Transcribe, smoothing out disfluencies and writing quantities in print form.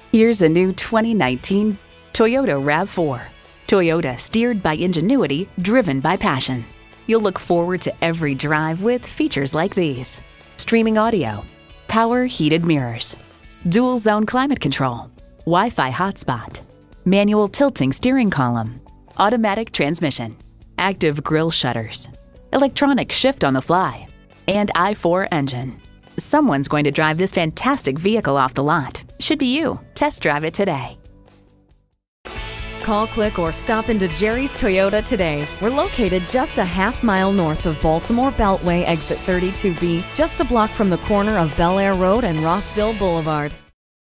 Here's a new 2019 Toyota RAV4. Toyota, steered by ingenuity, driven by passion. You'll look forward to every drive with features like these: streaming audio, power heated mirrors, dual zone climate control, Wi-Fi hotspot, manual tilting steering column, automatic transmission, active grille shutters, electronic shift on the fly, and i4 engine. Someone's going to drive this fantastic vehicle off the lot. Should be you. Test drive it today. Call, click, or stop into Jerry's Toyota today. We're located just a half-mile north of Baltimore Beltway, exit 32B, just a block from the corner of Bel Air Road and Rossville Boulevard.